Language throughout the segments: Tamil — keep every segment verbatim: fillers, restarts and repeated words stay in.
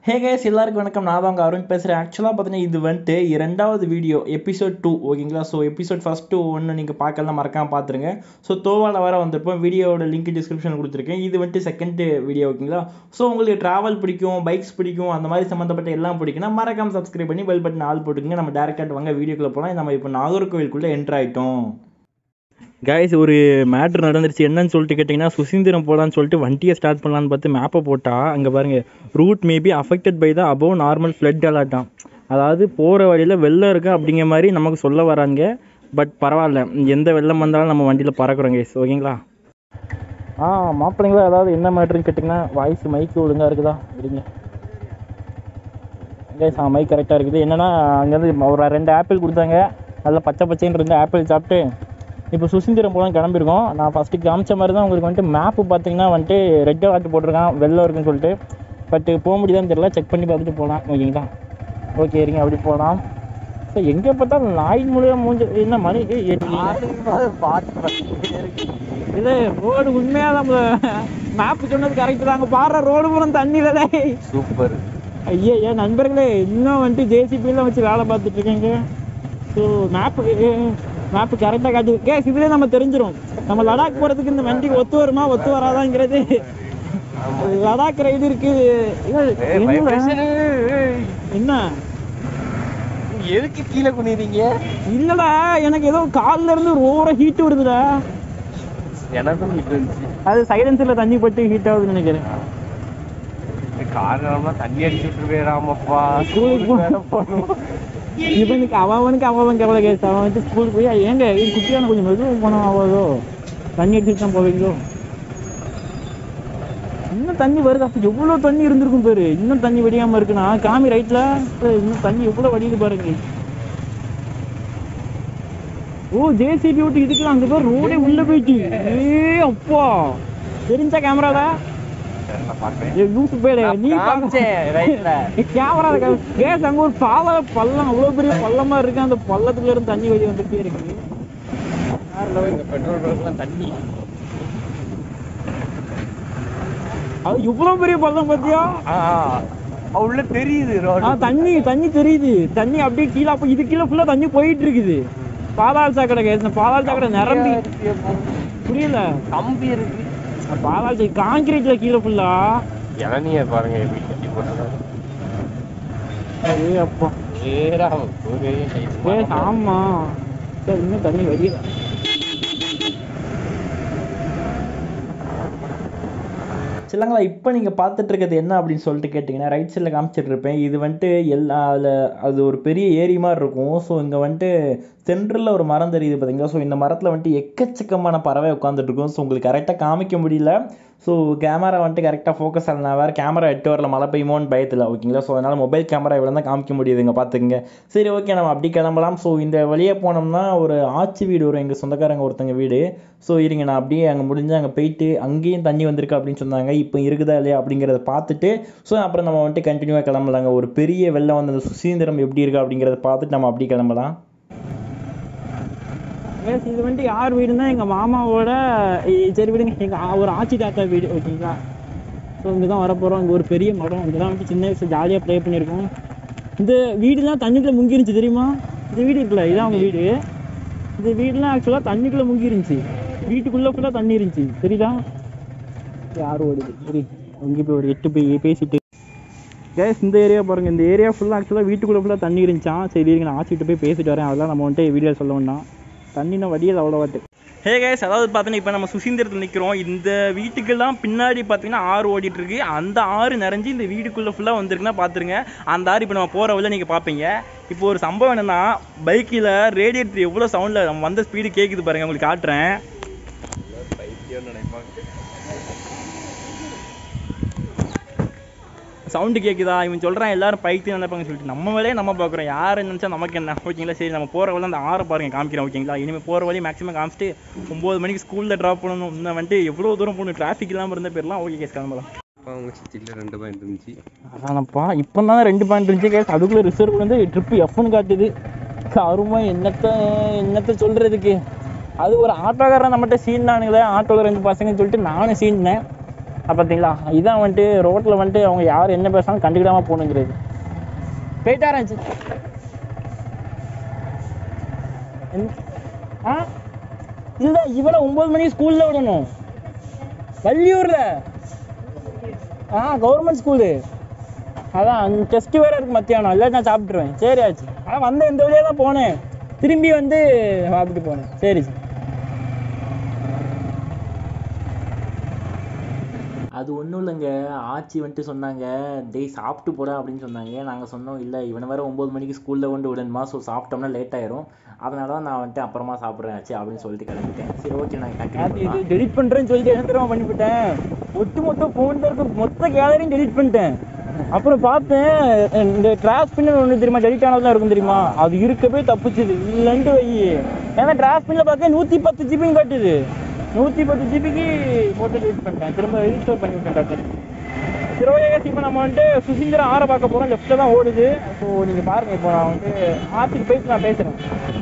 ஹே கைஸ் எல்லாருக்கும் வணக்கம். நான் தான் அருண் பேசுகிறேன். ஆக்சுவலாக பார்த்தீங்கன்னா இது வந்துட்டு இரண்டாவது வீடியோ எபிசோட் டூ ஓகேங்களா. ஸோ எபிசோட் ஃபஸ்ட்டு ஒன்று நீங்கள் பார்க்கலாம், மறக்காமல் பார்த்துருங்க. ஸோ தோவால வர வந்திருப்போம், வீடியோட லிங்க் டிஸ்கிரிப்ஷன் கொடுத்துருக்கேன். இது வந்துட்டு செகண்ட் வீடியோ ஓகேங்களா. ஸோ உங்களுக்கு ட்ராவல் பிடிக்கும், பைக்ஸ் பிடிக்கும், அந்த மாதிரி சம்மந்தப்பட்ட எல்லாம் பிடிக்குன்னா மறக்காமல் சப்ஸ்கிரைப் பண்ணி பெல் பட்டன் ஆல் போட்டுக்கங்க. நம்ம டேரெக்டாக வாங்க வீடியோக்குள்ளே போகலாம். நம்ம இப்போ நாகர்கோவிலுக்குள்ளே என்ட்ரு ஆகிட்டோம். கைஸ் ஒரு மேட்ரு நடந்துருச்சு. என்னன்னு சொல்லிட்டு கேட்டிங்கன்னா, சுசீந்திரம் போகலான்னு சொல்லிட்டு வண்டியை ஸ்டார்ட் பண்ணலான்னு பார்த்து மேப்பை போட்டால் அங்கே பாருங்கள், route maybe affected by the above normal flood அலர்ட்டாம். அதாவது போகிற வழியில் வெள்ளம் இருக்குது அப்படிங்கிற மாதிரி நமக்கு சொல்ல வராங்க. பட் பரவாயில்ல, எந்த வெள்ளம் வந்தாலும் நம்ம வண்டியில் பறக்கிறோம் கைஸ் ஓகேங்களா. ஆ மாப்பிள்ளைங்களா, அதாவது என்ன மேட்ருன்னு கேட்டிங்கன்னா, வாய்ஸ் மைக்கு ஒழுங்காக இருக்குதா இருங்க கைஸ். ஆ மைக் கரெக்டாக இருக்குது. என்னென்னா அங்கேருந்து ஒரு ரெண்டு ஆப்பிள் கொடுத்தாங்க, அதில் பச்சை பச்சைன்னு ரெண்டு ஆப்பிள் சாப்பிட்டு இப்போ சுசீந்திரம் போகலாம் கிளம்பியிருக்கோம். நான் ஃபஸ்ட்டு காமிச்ச மாதிரி தான் உங்களுக்கு வந்துட்டு மேப்பு பார்த்தீங்கன்னா வந்துட்டு ரெட் அலர்ட் போட்டிருக்கான், வெள்ளம் இருக்குன்னு சொல்லிட்டு. பட் போக முடியுதான்னு தெரியல, செக் பண்ணி பார்த்துட்டு போகலாம் ஓகேங்களா. ஓகே இருங்க, அப்படி போகலாம். ஸோ எங்கே பார்த்தாலும் நாய் மூலியம் மூஞ்சி என்ன மணி இது ரோடு உண்மையாக நம்ம மேப்பு சொன்னது கரெக்டு தாங்க. பாடுற ரோடு பூரம் தண்ணி வேலை சூப்பர். ஐயா ஏன் நண்பர்களே, இன்னும் வந்துட்டு ஜேசிபிலாம் வச்சு வேலை பார்த்துட்டு இருக்கேங்க. ஸோ மேப்பு மேப்பு கரெக்டாக காட்டு கேஸ். இதுலேயே நம்ம தெரிஞ்சிடும் நம்ம லடாக் போகிறதுக்கு இந்த வண்டி ஒத்து வருமா ஒத்து வராதாங்கிறது. லடாக் ரைடு இருக்கு. என்ன எதுக்கு கீழே குனிறீங்க? இல்லடா, எனக்கு ஏதோ காலில் இருந்து ஓவரா ஹீட் வருதுடா. எனக்கும் ஹீட் வந்துச்சு. அது சைலன்சர்ல தண்ணி பட்டு ஹீட் ஆகுதுன்னு நினைக்கிறேன். காரணமா தண்ணி அடிச்சு விட்டு போயிடாமப்பா. இவனுக்கு அவனுக்கு அவன் கவலை கேஸ். அவன் வந்து ஸ்கூலுக்கு போய் ஏங்க குட்டியான கொஞ்சம் மெதுவாக போனோம் ஆகாதோ, தண்ணி அடிச்சுட்டு தான் போவீங்களோ. இன்னும் தண்ணி வருது. அப்போ எவ்வளோ தண்ணி இருந்திருக்கும் பேரு. இன்னும் தண்ணி வடியாமல் இருக்குன்னா காமி ரைட்ல இன்னும் தண்ணி எவ்வளோ வடியுது பாருங்க. ஓ ஜேசிபி விட்டு இதுக்கு அங்கே போய் ரோடே உள்ள போயிட்டு. ஏ அப்பா தெரிஞ்சா கேமரால அங்க ஒரு பால பள்ளம், அவ்வளவு பெரிய பள்ளமா இருக்கு. அந்த பள்ளத்துல இருந்து தண்ணி வெளியே வந்துட்டே இருக்கு. தண்ணி அது இவ்வளவு பெரிய பள்ளம் பாத்தியா? உள்ள தெரியுது தண்ணி தண்ணி தெரியுது. தண்ணி அப்படியே கீழே, அப்ப இது கீழே ஃபுல்லா தண்ணி போயிட்டு இருக்குது. பாதாள சாக்கடை கேஸ். பாதாள சாக்கடை நிரம்பி புரியல கம்பி இருக்கு. பாதாள கான்கிரீட்ல கீழே ஃபுல்லா இளநிய பாருங்க. ஆமா இன்னும் தண்ணி வடியல. சிலங்களா இப்போ நீங்கள் பார்த்துட்டு இருக்கிறது என்ன அப்படின்னு சொல்லிட்டு கேட்டிங்கன்னா, ரைட் சைடில் காமிச்சிட்டு இருப்பேன். இது வந்துட்டு எல்லா அதில் அது ஒரு பெரிய ஏரி மாதிரி இருக்கும். ஸோ இங்கே வந்துட்டு சென்ட்ரலில் ஒரு மரம் தெரியுது பார்த்தீங்களா. ஸோ இந்த மரத்தில் வந்துட்டு எக்கச்சக்கமான பறவை உட்காந்துட்டு இருக்கும். ஸோ உங்களுக்கு கரெக்டாக காமிக்க முடியல. ஸோ கேமரா வந்துட்டு கரெக்டாக ஃபோக்கஸ் ஆகல. நான் வேறு கேமரா எட்டு வரல, மழை பெய்யுமோன்னு பயத்தில் ஓகேங்களா. ஸோ அதனால் மொபைல் கேமரா இவ்வளோ தான் காமிக்க முடியுதுங்க, பார்த்துக்குங்க. சரி ஓகே, நம்ம அப்படி கிளம்பலாம். ஸோ இந்த வழியே போனோம்னா ஒரு ஆச்சி வீடு வரும், எங்கள் சொந்தக்காரங்க ஒருத்தங்க வீடு. ஸோ இருங்க, நான் அப்படியே அங்கே முடிஞ்சு அங்கே போயிட்டு அங்கேயும் தண்ணி வந்திருக்கு அப்படின்னு சொன்னாங்க. இப்போ இருக்குதா இல்லையா அப்படிங்கிறத பார்த்துட்டு ஸோ அப்புறம் நம்ம வந்துட்டு கண்டினியூவாக கிளம்பலாங்க. ஒரு பெரிய வெள்ளம் வந்து அந்த சுசீந்திரம் எப்படி இருக்கா அப்படிங்கிறத பார்த்துட்டு நம்ம அப்படி கிளம்பலாம். இது வந்துட்டு யார் வீடுன்னா எங்கள் மாமாவோட, சரி விடுங்க, எங்கள் ஒரு ஆச்சி தாத்தா வீடு ஓகேங்களா. ஸோ இங்கே தான் வரப்போகிறோம். இங்கே ஒரு பெரிய மரம், இங்கே தான் வந்துட்டு சின்ன வயசு ஜாலியாக ப்ளே பண்ணியிருக்கோம். இந்த வீடுலாம் தண்ணிக்குள்ளே முங்கிருந்துச்சு தெரியுமா. இந்த வீடு இருக்குல்ல, இதான் அவங்க வீடு. இந்த வீடுலாம் ஆக்சுவலாக தண்ணிக்குள்ளே முங்கிருந்துச்சு. வீட்டுக்குள்ளே ஃபுல்லாக தண்ணி இருந்துச்சு தெரியுதா. யாரும் ஓடுது சரி, அங்கே போய் ஒரு எட்டு போய் பேசிட்டு கேஸ். இந்த ஏரியா பாருங்கள், இந்த ஏரியா ஃபுல்லாக ஆக்சுவலாக வீட்டுக்குள்ளே ஃபுல்லாக தண்ணி இருந்துச்சான். சரி நான் ஆச்சிட்டு போய் பேசிட்டு வரேன். அதெல்லாம் நம்ம வந்துட்டு வீடியோ சொல்ல வேண்டாம். தண்ணினா வடியல் அவ்வளோவாட்டு. ஹே கைஸ், அதாவது பார்த்தீங்கன்னா இப்போ நம்ம சுசீந்திரத்தில் நிற்கிறோம். இந்த வீட்டுக்கெல்லாம் பின்னாடி பார்த்தீங்கன்னா ஆறு ஓடிட்டுருக்கு. அந்த ஆறு நிறைஞ்சி இந்த வீட்டுக்குள்ளே ஃபுல்லாக வந்துருக்குன்னா பார்த்துருங்க. அந்த ஆறு இப்போ நம்ம போகிற வழியில் நீங்கள் பார்ப்பீங்க. இப்போ ஒரு சம்பவம் என்னென்னா, பைக்கில் ரேடியேட்டர் எவ்வளோ சவுண்டில் நம்ம வந்த ஸ்பீடு கேட்குது பாருங்கள், உங்களுக்கு காட்டுறேன். சவுண்டு கேட்குதா, இவன் சொல்கிறான் எல்லாரும் பைக்கு நினைப்பாங்க சொல்லிட்டு நம்ம வேலையே நம்ம பார்க்குறோம். யார் நினச்சா நமக்கு என்ன ஓகேங்களா. சரி நம்ம போகிற வழி அந்த ஆறை பாருங்கள், காமிக்கிறேன் ஓகேங்களா. இனிமேல் போகிற வழி மேக்ஸிமம் காமிச்சிட்டு ஒம்பது மணிக்கு ஸ்கூலில் ட்ராப் பண்ணணும். இன்னும் வந்துட்டு எவ்வளோ தூரம் போகணும், டிராஃபிக் இல்லாமல் இருந்த பேர்லாம் ஓகே கேஸ் கிளம்பலாம். ரெண்டு பாயிண்ட் இருந்துச்சு. அதானப்பா இப்போ தான் ரெண்டு பாயிண்ட் இருந்துச்சு கேஸ். அதுக்குள்ளே ரிசர்வ் வந்து ட்ரிப்பு எஃப்னு காட்டுது. அருமா என்னத்தை என்னத்தை சொல்கிறதுக்கு. அது ஒரு ஆட்டோக்காரன் நம்மகிட்ட சீன்னானுங்களே, ஆட்டோவில் ரெண்டு பசங்கன்னு சொல்லிட்டு நானும் சீன்னேன். பார்த்தீங்களா, இதான் வந்துட்டு ரோட்டில் வந்துட்டு அவங்க யார் என்ன பேசாலும் கண்டுக்கிடாமல் போகணுங்கிறது. போயிட்டா இருந்துச்சு. ஆ இல்லை, இவளை ஒம்பது மணிக்கு ஸ்கூலில் விடணும், வள்ளியூரில். ஆ கவர்மெண்ட் ஸ்கூலு. அதான் டெஸ்ட் வேறு இருக்குது மத்தியானம், இல்லை நான் சாப்பிட்ருவேன். சரி ஆச்சு. ஆனால் வந்து இந்த வழியாக தான் போனேன், திரும்பி வந்து சாப்பிட்டு போனேன். சரி சார். அது ஒன்றும் இல்லைங்க, ஆச்சி வந்துட்டு சொன்னாங்க டேய் சாப்பிட்டு போடா அப்படின்னு சொன்னாங்க. நாங்கள் சொன்னோம் இல்லை இவனை வேறு ஒம்பது மணிக்கு ஸ்கூலில் வந்து விடணுமா, ஸோ சாப்பிட்டோம்னா லேட் ஆயிரும், அதனால தான் நான் வந்துட்டு அப்புறமா சாப்பிட்றேன் ஆச்சு அப்படின்னு சொல்லிட்டு கிளம்பிட்டேன். சரி ஓகே நான் இது டெலிட் பண்ணுறேன்னு சொல்லிட்டு என்ன தெரியுமா பண்ணிவிட்டேன், ஒட்டு மொத்த ஃபோனில் இருக்க மொத்த கேலரியும் டெலிட் பண்ணிட்டேன். அப்புறம் பார்த்தேன் இந்த டிராஸ் பின்னு ஒன்று தெரியுமா, டெலிட் ஆனதுலாம் இருக்கும் தெரியுமா, அது இருக்கவே தப்புச்சுது இல்லைன்ட்டு வை. ஏன்னா டிராஸ் பின்னில் பார்க்க நூற்றி பத்து ஜிபின்னு காட்டுது, நூற்றி பத்து ஜிபிக்கு போட்டு டெலிட் பண்ணிட்டேன், திரும்ப ரீஸ்டோர் பண்ணி விட்டேன் டாக்டர். சிறுவயேஸ் இப்போ நம்ம வந்துட்டு சுசீந்திர ஆரை பார்க்க போகிறோம், லெஃப்ட்டில் தான் ஓடுது. ஸோ நீங்கள் பாருங்கள், இப்போ நான் வந்து ஆற்றுக்கு போயிட்டு நான் பேசுகிறேன்.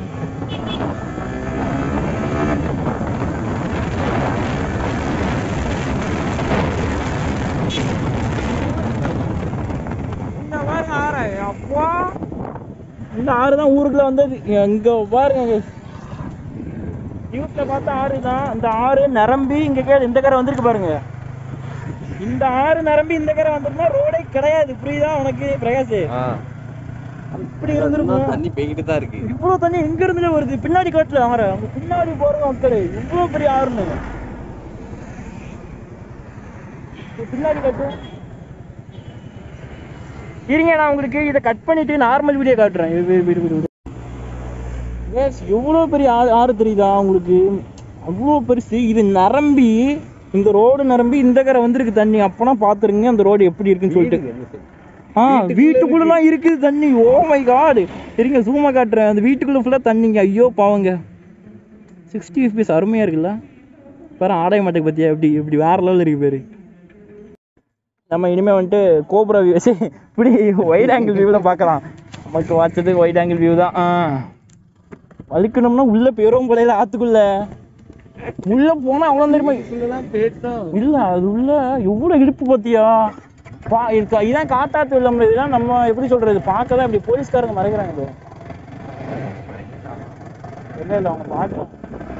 இந்த பாருங்க ஆறு, அப்பா இந்த ஆறு தான் ஊருக்குள்ள வந்தது. இங்கே பாருங்க நியூஸ்ல பார்த்தா ஆறு தான், இந்த ஆறு நிரம்பி இங்க கே இந்த கரை வந்திருக்கு பாருங்க. இந்த ஆறு நிரம்பி இந்த கரை வந்திருந்தா ரோடே கிடையாது, புரியுதா உனக்கு பிரகாஷ்? இப்படி இருந்திருக்கும், தண்ணி போய்கிட்டு தான் இருக்கு. இவ்வளவு தண்ணி எங்க இருந்துல வருது, பின்னாடி காட்டுல ஆற, அவங்க பின்னாடி போறது மக்கள் இவ்வளவு பெரிய ஆறுன்னு பின்னாடி காட்டு. இருங்க நான் உங்களுக்கு இதை கட் பண்ணிட்டு நார்மல் வீடியோ காட்டுறேன். எவ்வளோ பெரிய ஆறு ஆறு தெரியுதா உங்களுக்கு, அவ்வளோ பெருசு. இது நிரம்பி இந்த ரோடு நிரம்பி இந்த கரை வந்துருக்கு தண்ணி. அப்போனா பார்த்துருங்க அந்த ரோடு எப்படி இருக்குன்னு சொல்லிட்டு. ஆ வீட்டுக்குள்ளலாம் இருக்குது தண்ணி. ஓ மை காட், சரிங்க சூமா காட்டுறேன், அந்த வீட்டுக்குள்ளே ஃபுல்லாக தண்ணிங்க. ஐயோ பாவங்க. சிக்ஸ்டி எஃப்பிஎஸ் அருமையாக இருக்குல்ல, பாரு ஆடைய மாட்டேக்கு பற்றியா, எப்படி இப்படி வேறு லெவலில் இருக்கு பேர். நம்ம இனிமேல் வந்துட்டு கோப்ரா வியூ வச்சு இப்படி ஒயிட் ஆங்கிள் வியூ தான் பார்க்கலாம். நமக்கு வாட்சது ஒயிட் ஆங்கிள் வியூ தான். ஆ வலிக்கணும்னா உள்ள பேரும் போலையில ஆத்துக்குள்ள உள்ள போனா அவ்வளவு தெரியுமா இல்ல, அது உள்ள எவ்வளவு இடுப்பு பார்த்தியா. பா இருக்கா இதான் காட்டாத்து வெள்ளம். இதெல்லாம் நம்ம எப்படி சொல்றது, பார்க்கதான் இப்படி போலீஸ்காரங்க மறைக்கிறாங்க. இல்லை இல்லை அவங்க பார்க்கலாம்.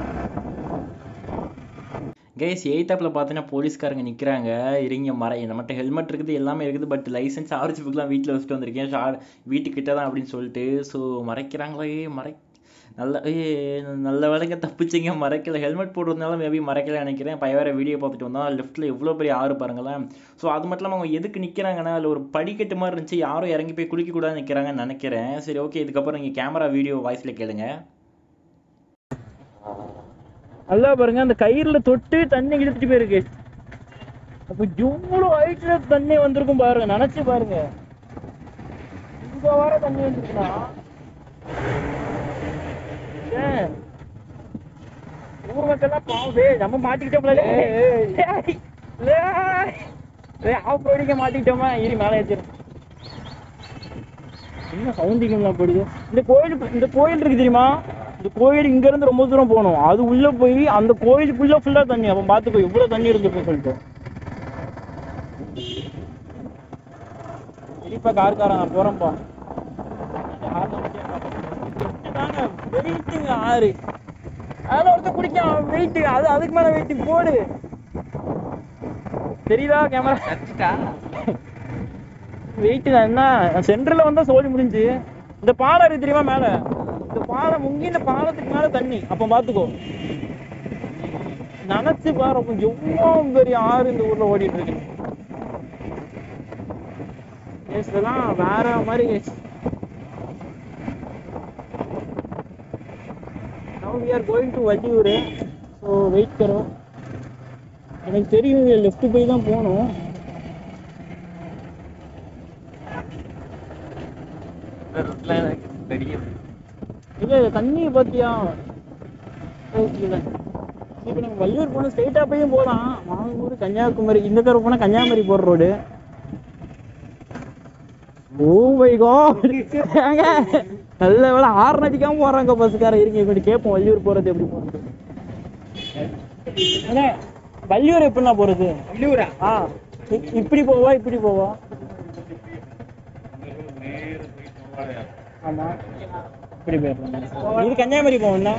கைஸ் எயித்தாப்பில் பார்த்தீங்கன்னா போலீஸ்காரங்க நிற்கிறாங்க. இறங்க மறை நம்மகிட்ட ஹெல்மெட் இருக்குது எல்லாமே இருக்குது, பட் லைசன்ஸ் ஆர்சி புக்லாம் வீட்டில் வச்சுட்டு வந்திருக்கேன், ஷா வீட்டுக்கிட்ட தான் அப்படின்னு சொல்லிட்டு. ஸோ மறைக்கிறாங்களே, மறை நல்ல ஏ நல்ல வேலைங்க தப்பிச்சிங்க, மறைக்கல. ஹெல்மெட் போடுறதுனால மேபி மறைக்கல நினைக்கிறேன். பையன் வேறு வீடியோ பார்த்துட்டு வந்தோம், லெஃப்ட்டில் எவ்வளோ பெரிய ஆறு பாருங்களேன். ஸோ அது மட்டும் இல்லாமல் அவங்க எதுக்கு நிற்கிறாங்கன்னா, அதில் ஒரு படிக்கட்டு மாதிரி இருந்துச்சு, யாரும் இறங்கி போய் குளிக்கக்கூடாது நிற்கிறாங்கன்னு நினைக்கிறேன். சரி ஓகே, இதுக்கப்புறம் நீங்கள் கேமரா வீடியோ வாய்ஸில் கேளுங்க. நல்லா பாருங்க, அந்த கயிறுல தொட்டு தண்ணி இழுத்துட்டு போயிருக்கு. அப்போ எவ்வளோ ஹைட்ல தண்ணி வந்திருக்கும் பாருங்க, நினைச்சு பாருங்க. இங்க வர தண்ணி வந்துருக்குன்னா ஊர் மக்கள்லாம் பாவே நம்ம மாட்டிக்கிட்டோம்ல, ஆஃப் ரோடிங்க மாட்டிக்கிட்டோமா. இரு மேலே ஏற்றிடும். என்ன சவுண்டிங்கெல்லாம் போடுது. இந்த கோயில் இந்த கோயில் இருக்கு தெரியுமா, இந்த கோயில் இங்க இருந்து ரொம்ப தூரம் போகணும், அது உள்ள போய் அந்த கோயிலுக்குள்ள ஃபுல்லா தண்ணி. அப்ப பாத்துக்கோ இவ்வளவு தண்ணி இருந்துருக்கும் சொல்லிட்டு. சரிப்பா கார்காரன் நான் போறேன்ப்பா. வெயிட்டுங்க ஆறு, அதெல்லாம் ஒருத்தர் குடிக்கான் வெயிட்டு, அது அதுக்கு மேல வெயிட்டு போடு. தெரியுதா கேமரா வெயிட்டு தான். என்ன சென்டர்ல வந்தா சோழி முடிஞ்சு. இந்த பாலம் இருக்கு தெரியுமா மேல, இந்த பாலம் முங்கி இந்த பாலத்துக்கு மேல தண்ணி. அப்ப பாத்துக்கோ, நினைச்சு பாரு எவ்வளவு பெரிய ஆறு இந்த ஊர்ல ஓடிட்டு இருக்கு. இதெல்லாம் வேற மாதிரி. Now we are going to Veetuku, so wait करो. எனக்கு தெரியும் லெஃப்ட் போய் தான் போகணும். இல்லை தண்ணி பார்த்தியா. இப்போ நம்ம வள்ளியூர் போனால் ஸ்ட்ரெயிட்டாக போயும் போகலாம். மாங்கூர் கன்னியாகுமரி இந்த தடவை போனால் கன்னியாகுமரி போகிற ரோடு. ஓ மை காட், நல்ல வேலை ஆறு அடிக்காம போறாங்க பஸ்ஸுக்கார. இருங்க இப்படி கேட்போம் வள்ளியூர் போறது எப்படி போறது. வள்ளியூர் எப்படின்னா போறது? வள்ளியூரா? ஆ இப்படி போவா இப்படி போவா? ஆமா இப்படி போயிடலாம். இது கன்னியாகுமரி போகும்னா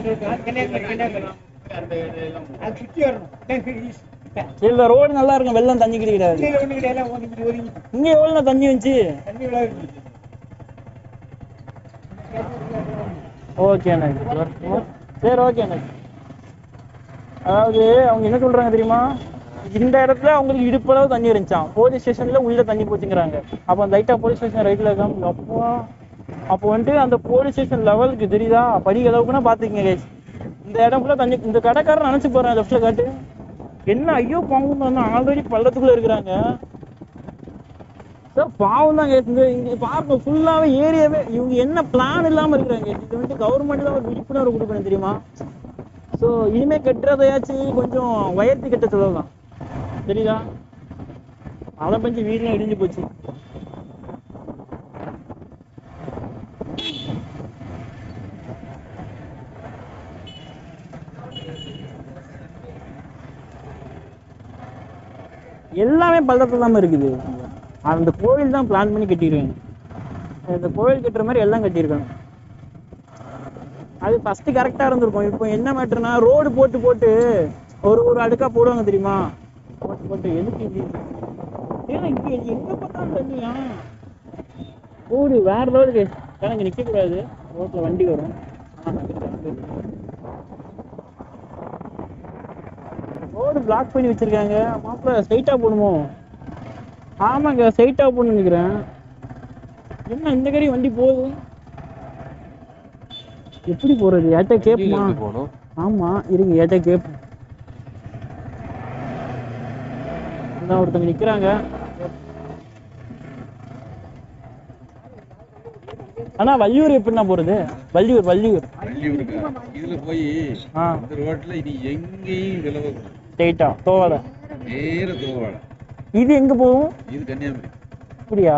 இல்ல ரோடு நல்லா இருக்கும், வெள்ளம் தண்ணி கிடையாது. இங்க எவ்வளவு தண்ணி வந்துச்சு? ஓகேண்ணா சரி ஓகேண்ணா. அதாவது அவங்க என்ன சொல்றாங்க தெரியுமா, இந்த இடத்துல அவங்களுக்கு இடுப்பளவு தண்ணி இருந்துச்சான், போலீஸ் ஸ்டேஷன்ல உள்ள தண்ணி போச்சுங்கிறாங்க. அப்போ லைட்டா போலீஸ் ஸ்டேஷன் ரைட்ல இருக்காங்க. அப்போ அப்போ வந்துட்டு அந்த போலீஸ் ஸ்டேஷன் லெவலுக்கு தெரியுதா படி அளவுக்குன்னா பாத்துக்கங்க. இந்த இடம் ஃபுல்லா தண்ணி. இந்த கடைக்காரன் நினைச்சு போறேன் லெஃப்ட்ல காட்டு என்ன ஐயோ பாவம் வந்து ஆல்ரெடி பள்ளத்துக்குள்ள இருக்கிறாங்க. பாவம் தான் கேட்டு இங்க பார்க்க ஃபுல்லாவே ஏரியாவே இவங்க என்ன பிளான் இல்லாம இருக்கிறாங்க. இது வந்து கவர்மெண்ட் தான் ஒரு விழிப்புணர்வு கொடுக்கணும் தெரியுமா. ஸோ இனிமே கட்டுறதையாச்சும் கொஞ்சம் உயர்த்தி கட்ட சொல்லலாம் தெரியுதா. அதை பஞ்சு வீடுலாம் இடிஞ்சு போச்சு. எல்லாமே பள்ளத்துல இல்லாம இருக்குது. அந்த கோவில் தான் பிளான் பண்ணி கட்டிடுவாங்க. இந்த கோவில் கட்டுற மாதிரி எல்லாம் கட்டியிருக்காங்க. அது ஃபர்ஸ்ட் கரெக்டா இருந்திருக்கும். இப்போ என்ன மேட்டர்னா ரோடு போட்டு போட்டு ஒரு ஒரு அடுக்கா போடுவாங்க தெரியுமா. போட்டு போட்டு எதுக்கு இது ஏன்னா இங்க எங்க பார்த்தாலும் தண்ணியா ஓடு வேற ரோடு. ஏன்னா இங்க நிக்க கூடாது, ரோட்ல வண்டி வரும். ரோடு பிளாக் பண்ணி வச்சிருக்காங்க. மாப்பிள்ள ஸ்ட்ரைட்டா போகணுமோ? ஆமாங்க ஸ்ட்ரைட்டா போகணும்னு நினைக்கிறேன். என்ன இந்த கடி வண்டி போகுது, எப்படி போறது? ஏட்ட கேப்புமா? ஆமா இருங்க ஏட்ட கேப்பு. ஒருத்தவங்க நிக்கிறாங்க. ஆனா வள்ளியூர் எப்படின்னா போறது? வள்ளியூர் வள்ளியூர் இதுல போய் இந்த ரோட்ல இது எங்கேயும் விலவ ஸ்ட்ரைட்டா தோவால நேர தோவால. இது எங்க போகும்? இது கன்னியாகுமரி. அப்படியா?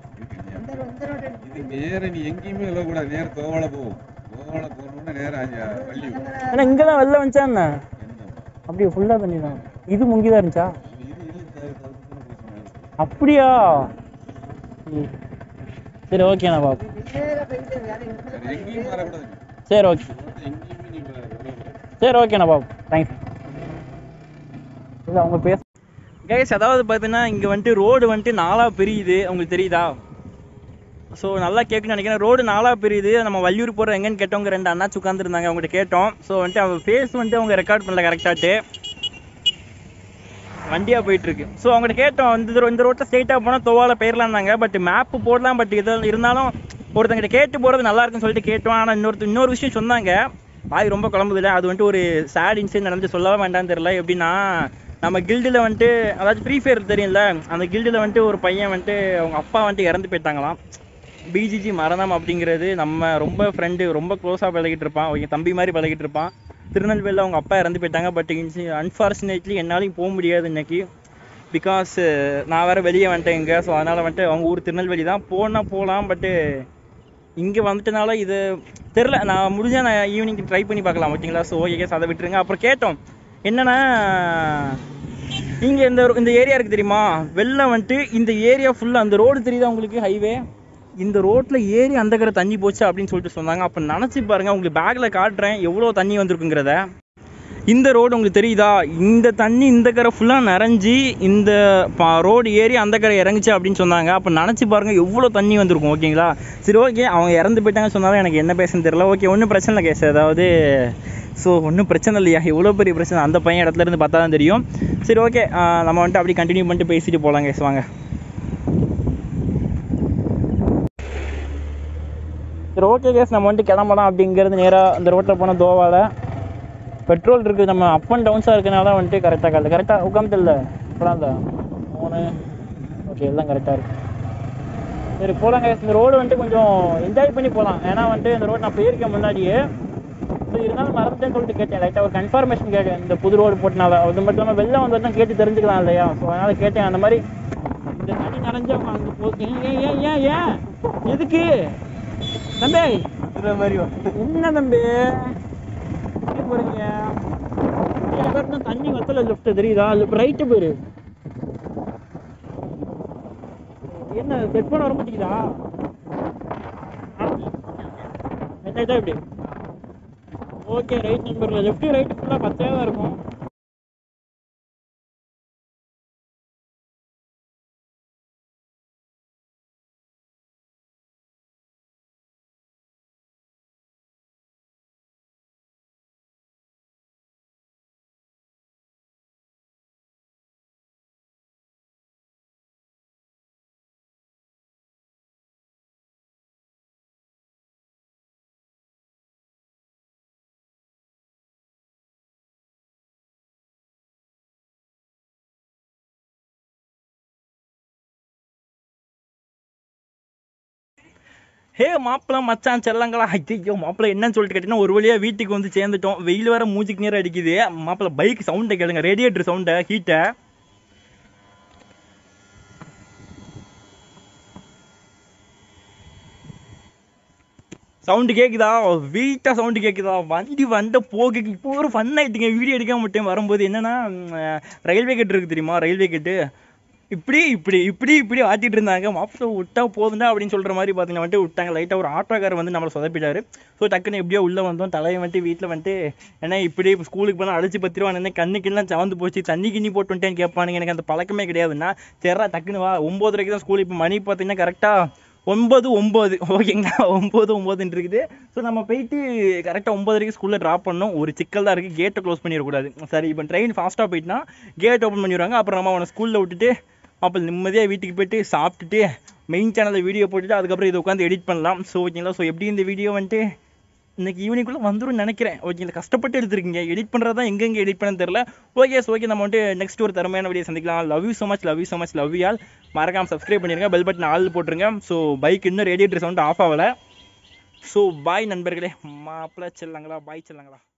இது நேர நீ எங்கேயுமே விலகக்கூடாது, நேர தோவால போகும். தோவால போகணும்னா நேர வள்ளியூர். ஆனா இங்கதான் வெள்ளம் வந்துச்சா என்ன? அப்படியே ஃபுல்லா தண்ணி தான். இது முங்கிதான் இருந்துச்சா? அப்படியா? சரி ஓகேண்ணா பாபு. சரி ஓகே சரி ஓகேண்ணா பாபு தேங்க்ஸ். இல்லை அவங்க பேச கைஸ். அதாவது பார்த்தீங்கன்னா இங்கே வந்துட்டு ரோடு வந்துட்டு நாலாக பிரியுது, உங்களுக்கு தெரியுதா? ஸோ நல்லா கேட்குன்னு நினைக்கிறேன். ரோடு நாலாக பிரியுது. நம்ம வள்ளியூர் போகிற எங்கன்னு கேட்டவங்க ரெண்டு அண்ணாச்சு உட்காந்துருந்தாங்க, அவங்ககிட்ட கேட்டோம். ஸோ வந்துட்டு அவங்க ஃபேஸ் வந்துட்டு அவங்க ரெக்கார்ட் பண்ணல கரெக்டாகிட்டு, வண்டியாக போயிட்டுருக்கு. ஸோ அவங்கள்ட்ட கேட்டோம் இந்த இந்த ரோட்டில் ஸ்ட்ரெயிட்டாக போனால் தோவால போயிடலான்னாங்க. பட் மேப்பு போடலாம், பட் இது இருந்தாலும் ஒருத்தங்கிட்ட கேட்டு போகிறது நல்லா இருக்குன்னு சொல்லிட்டு கேட்டோம். ஆனால் இன்னொருத்த இன்னொரு விஷயம் சொன்னாங்க, வாய் ரொம்ப குழம்புதில்லை. அது வந்துட்டு ஒரு சேட் இன்சிடென்ட் நடந்து சொல்லவே வேண்டாம்னு தெரியல. எப்படின்னா நம்ம கில்டில் வந்துட்டு அதாச்சும் ஃப்ரீ ஃபயர் தெரியும்ல, அந்த கில்டில் வந்துட்டு ஒரு பையன் வந்துட்டு அவங்க அப்பா வந்துட்டு இறந்து போயிட்டாங்களாம். பிஜிஜி மரணம் அப்படிங்கிறது நம்ம ரொம்ப ஃப்ரெண்டு, ரொம்ப க்ளோஸாக பழகிட்டு இருப்பான், அவங்க தம்பி மாதிரி பழகிட்டு இருப்பான். திருநெல்வேலியில் அவங்க அப்பா இறந்து போயிட்டாங்க. பட் அன்ஃபார்ச்சுனேட்லி என்னாலையும் போக முடியாது இன்னைக்கு, பிகாஸ் நான் வேறு வெளியே வந்துட்டேன் இங்கே. ஸோ அதனால் வந்துட்டு அவங்க ஊர் திருநெல்வேலி தான். போனால் போகலாம், பட்டு இங்கே வந்துட்டனால இது தெரில. நான் முடிஞ்சால் நான் ஈவினிங் ட்ரை பண்ணி பார்க்கலாம் ஓகேங்களா. ஸோ ஓகே கேஸ் அதை விட்டுருங்க. அப்புறம் கேட்டோம் என்னன்னா இங்கே இந்த இந்த ஏரியா இருக்குது தெரியுமா, வெள்ளம் வந்துட்டு இந்த ஏரியா ஃபுல்லாக அந்த ரோடு தெரியுதா உங்களுக்கு, ஹைவே, இந்த ரோட்டில் ஏறி அந்த கரை தண்ணி போச்சு அப்படின்னு சொல்லிட்டு சொன்னாங்க. அப்போ நினச்சி பாருங்கள், உங்களுக்கு பேக்கில் காட்டுறேன் எவ்வளோ தண்ணி வந்திருக்குங்கிறத. இந்த ரோடு உங்களுக்கு தெரியுதா, இந்த தண்ணி இந்த கரை ஃபுல்லாக நிறைஞ்சி இந்த ரோடு ஏறி அந்த கரை இறங்குச்சு அப்படின்னு சொன்னாங்க. அப்போ நினச்சி பாருங்கள் எவ்வளோ தண்ணி வந்திருக்கும் ஓகேங்களா. சரி ஓகே, அவங்க இறந்து போயிட்டாங்க சொன்னாலும் எனக்கு என்ன பேசுன்னு தெரியல. ஓகே ஒன்றும் பிரச்சனை இல்லை கேஸ், அதாவது ஸோ ஒன்றும் பிரச்சனை இல்லையா, எவ்வளோ பெரிய பிரச்சனை அந்த பையன் இடத்துல இருந்து பார்த்தா தான் தெரியும். சரி ஓகே, நம்ம வந்துட்டு அப்படி கண்டினியூ பண்ணிட்டு பேசிட்டு போகலாம் கேஸ், வாங்க. சரி ஓகே கேஸ், நம்ம வந்துட்டு கிளம்பலாம். அப்படிங்கிறது நேராக அந்த ரோட்டில் போனால் தோவால பெட்ரோல் இருக்குது. நம்ம அப் அண்ட் டவுன்ஸாக இருக்கனால வந்துட்டு கரெக்டாக கால கரெக்டாக உட்காந்து இல்லை இப்போலாம் தான் மூணு ஓகே எல்லாம் கரெக்டாக இருக்குது. சரி போகலாம் கேஸ். இந்த ரோடு வந்துட்டு கொஞ்சம் என்ஜாய் பண்ணி போகலாம். ஏன்னா வந்துட்டு இந்த ரோடு நான் போயிருக்கேன் முன்னாடியே. ஸோ இருந்தாலும் மறந்துட்டேன்னு சொல்லிட்டு கேட்டேன், லைட்டாக ஒரு கன்ஃபர்மேஷன் கேட்கேன். இந்த புது ரோடு போட்டனால அது மட்டும் இல்லாமல் வெளில வந்து தான் கேட்டு தெரிஞ்சுக்கலாம் இல்லையா. ஸோ அதனால் கேட்டேன் அந்த மாதிரி இந்த தண்ணி நிறைஞ்சு அவங்க அங்கே போச்சு. ஏன் ஏன் ஏன் ஏன் எதுக்கு தம்பி இந்த மாதிரி என்ன தம்பி போறீங்க? தண்ணி வத்தல லெஃப்ட் தெரியுதா? ரைட்டு போயிரு. என்ன செட் பண்ண வர மாட்டேங்குதா? என்ன இப்படி? ஓகே ரைட் நம்பர்ல லெஃப்ட் ரைட்டு ஃபுல்லா பச்சையா தான் இருக்கும். ஹே மாப்பிள்ள மச்சான் செல்லங்களா, ஐயோ மாப்பிள்ள என்னன்னு சொல்லிட்டு கேட்டீங்கன்னா, ஒரு வழியாக வீட்டுக்கு வந்து சேர்ந்துட்டோம். வெயில் வேற மூச்சுக்கு நேரம் அடிக்குது. மாப்பிள்ள பைக் சவுண்டை கேளுங்க, ரேடியேட்டர் சவுண்டை, ஹீட்டை. சவுண்டு கேட்குதா? வீட்டாக சவுண்டு கேட்குதா? வண்டி வந்த போக இப்போ ஒரு ஃபன் ஆகிட்டுங்க. வீடியோ எடுக்க மாட்டேன். வரும்போது என்னன்னா, ரயில்வே கேட் இருக்குது தெரியுமா? ரயில்வே கேட்டு இப்படி இப்படி இப்படி இப்படி ஆட்டிட்டு இருந்தாங்க. மாப்பிள்ள விட்டா போதுண்டா அப்படின்னு சொல்கிற மாதிரி பார்த்தீங்கன்னா வந்துட்டு விட்டாங்க. லைட்டாக ஒரு ஆட்டோக்காரர் வந்து நம்மளை சொதப்பிட்டாரு. ஸோ டக்குன்னு எப்படியோ உள்ளே வந்தோம். தலையை வந்துட்டு வீட்டில் வந்துட்டு ஏன்னா இப்படி ஸ்கூலுக்கு போனால் அழைச்சி பத்திருவான். கண்ணுக்கெல்லாம் சவந்து போச்சு. தண்ணி கிண்ணி போட்டு வந்துட்டேன்னு கேட்பானுங்க. எனக்கு அந்த பழக்கமே கிடையாதுன்னா சரிடா டக்குன்னு வா. ஒம்போதரைக்கு தான் ஸ்கூல். இப்போ மணி பார்த்தீங்கன்னா கரெக்டாக ஒன்பது ஒம்பது ஓகேங்களா? ஒம்பது ஒம்பதுன்னு இருக்குது. ஸோ நம்ம போயிட்டு கரெக்டாக ஒம்பதரைக்கு ஸ்கூலில் ட்ராப் பண்ணோம். ஒரு சிக்கல் தான் இருக்குது, கேட்டை க்ளோஸ் பண்ணிடக்கூடாது. சரி இப்போ ட்ரெயின் ஃபாஸ்ட்டாக போயிட்டுனா கேட் ஓப்பன் பண்ணிடுவாங்க. அப்புறம் நம்ம அவனை ஸ்கூலில் விட்டுட்டு அப்போ நிம்மதியாக வீட்டுக்கு போய்ட்டு சாப்பிட்டுட்டு மெயின் சேனலில் வீடியோ போட்டுட்டு அதுக்கப்புறம் இதை உட்காந்து எடிட் பண்ணலாம். ஸோ ஓகேங்களா? ஸோ எப்படி இந்த வீடியோ வந்துட்டு இன்றைக்கி ஈவினிங்குள்ளே வந்துடும் நினைக்கிறேன். ஓகேங்களா? கஷ்டப்பட்டு எடுத்துருக்கீங்க. எடிட் பண்ணுறது தான் எங்கெங்கே எடிட் பண்ணு தெரில. ஓகே ஸோ ஓகே, நம்ம வந்துட்டு நெக்ஸ்ட் ஒரு திறமையான வீடியோ சந்திக்கலாம். Love you so much, love you so much, love you all. மறக்காமல் சப்ஸ்கிரைப் பண்ணிடுங்க, பெல் பட்டன் ஆல் போட்டுருங்க. ஸோ பைக் இன்னும் ரேடியேட்டர் சவுண்ட் ஆஃப் ஆகலை. ஸோ பாய் நண்பர்களே, மாப்பிள்ள செல்லாங்களா, பாய் செல்லாங்களா.